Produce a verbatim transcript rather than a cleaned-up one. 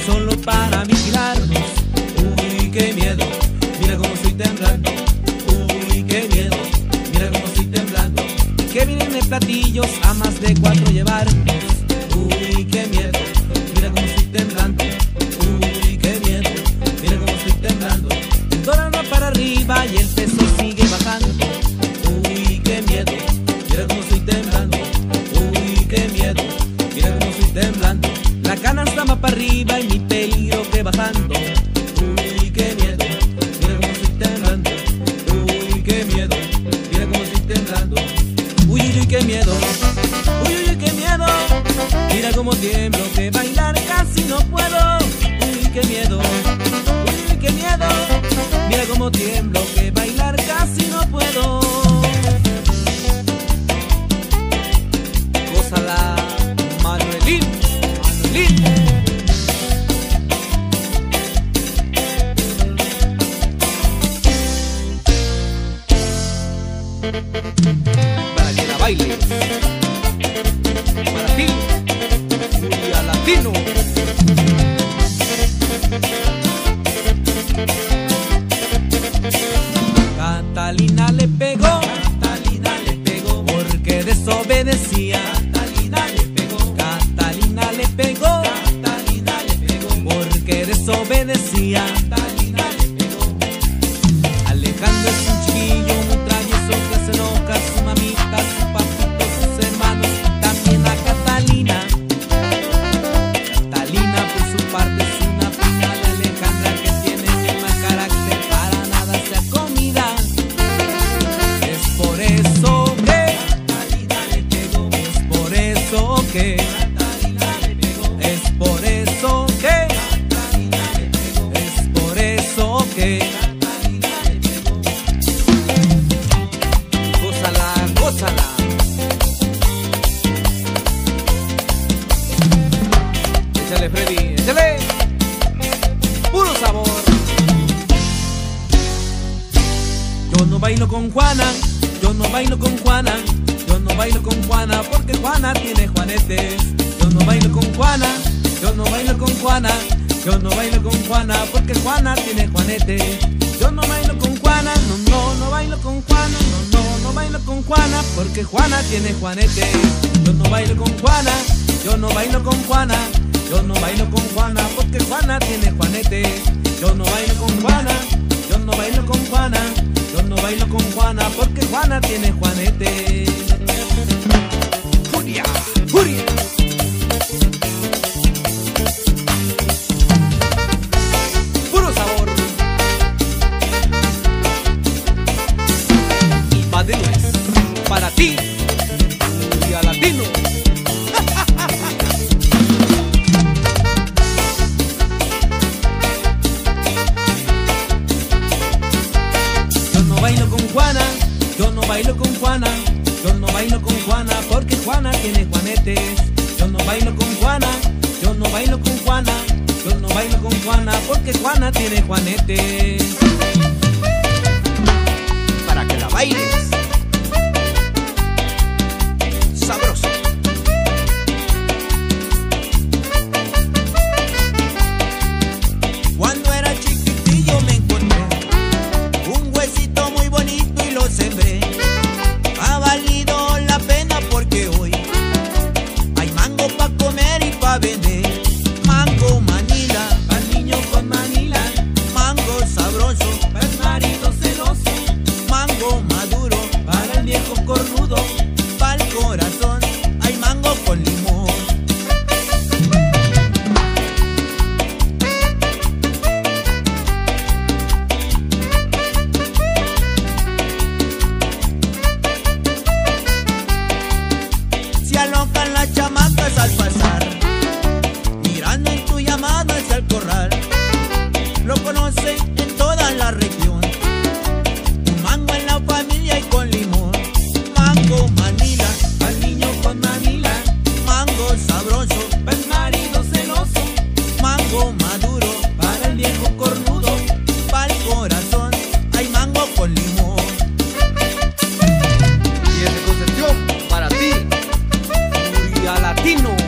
solo para vigilarnos. Uy, qué miedo, mira cómo estoy temblando. Uy, qué miedo, mira cómo estoy temblando. Que vienen de platillos a más de cuatro llevarnos. Uy, qué miedo, mira cómo estoy temblando. Uy, qué miedo, mira cómo estoy temblando. El dólar va para arriba y el peso sigue bajando. Uy, qué miedo, mira cómo estoy temblando. Uy, qué miedo, mira cómo estoy temblando. La canasta va para arriba y mi peligro que bajando. Uy, qué miedo, mira cómo estoy temblando. Uy, qué miedo, mira cómo estoy temblando. Uy, uy, uy, qué miedo. Uy, uy, uy, qué miedo. Mira cómo tiemblo, que bailar casi no puedo. Uy, qué miedo. Uy, uy, qué miedo. Mira cómo tiemblo, que bailar casi no puedo. Gózala, Manuelín, Manuelín. Para que la bailes. Para ti, Furia Latino. Catalina le pegó, Catalina le pegó, porque desobedecía. Catalina le pegó, Catalina le pegó, Catalina le pegó, porque desobedecía. Catalina le pegó. Alejandro es un chiquillo muy travieso que se enoja a su mamita, a su papito, a sus hermanos, también a Catalina. Catalina por su parte es una prima de Alejandra que tiene un mal carácter, para nada sea comida. Es por eso que Catalina le pegó, es por eso que Catalina le pegó, es por eso que Catalina le pegó, es por eso que Catalina le pegó. Gózala, gózala. Échale, Freddy, échale. Puro sabor. Yo no bailo con Juana, yo no bailo con Juana, yo no bailo con Juana porque Juana tiene juanetes. Yo no bailo con Juana, yo no bailo con Juana, yo no bailo con Juana porque Juana tiene juanetes. Yo no bailo con Juana, no, no, no bailo con Juana, no, no, no bailo con Juana porque Juana tiene juanetes. Yo no bailo con Juana, yo no bailo con Juana, yo no bailo con Juana porque Juana tiene juanetes. Yo no bailo con Juana, yo no bailo con Juana, yo no bailo con Juana porque Juana tiene juanetes. Furia, furia. Puro sabor. Y va de nuez para ti, Furia Latino. Yo no bailo con Juana, yo no bailo con Juana, yo no bailo con Juana porque Juana tiene juanetes. Yo no bailo con Juana, yo no bailo con Juana, yo no bailo con Juana porque Juana tiene juanetes. Para que la bailes. Sabroso. Cuando era chiquitillo me encontré un huesito muy bonito y lo sembré. Ha valido la pena porque hoy hay mango pa' comer y pa' vender. Mango Manila, Al niño con Manila, mango sabroso, para el marido celoso, mango maduro, para el viejo cornudo. pa'l corazón hay mango con limón. Se alocan las chamacas al pasar, mirando en tu llamada hacia el corral. Lo conocen en toda la región, un mango en la familia y con limón. Mango Manila, Al niño con Manila, mango sabroso, para el marido celoso, mango maduro, para el viejo cornudo. pa'l corazón hay mango con limón. Y es de Concepción para ti, Furia Latino.